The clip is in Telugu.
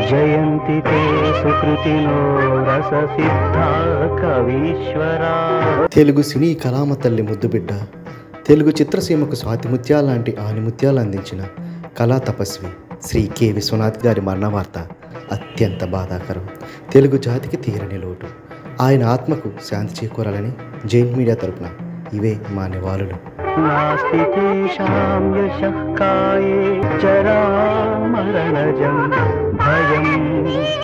జయంతి తే సుకృతినో రససిద్ధా కవీశ్వరా. తెలుగు సినీ కళామ తల్లి ముద్దుబిడ్డ, తెలుగు చిత్రసీమకు స్వాతిముత్యాల లాంటి ఆనిముత్యాలు అందించిన కళా తపస్వి శ్రీ కె విశ్వనాథ్ గారి మరణ వార్త అత్యంత బాధాకరం. తెలుగు జాతికి తీరని లోటు. ఆయన ఆత్మకు శాంతి చేకూరాలని జైన్ మీడియా తరపున ఇవే మా నివాళులు. నాస్తి తేషాం యశః కాయే జరామరణజం భయం.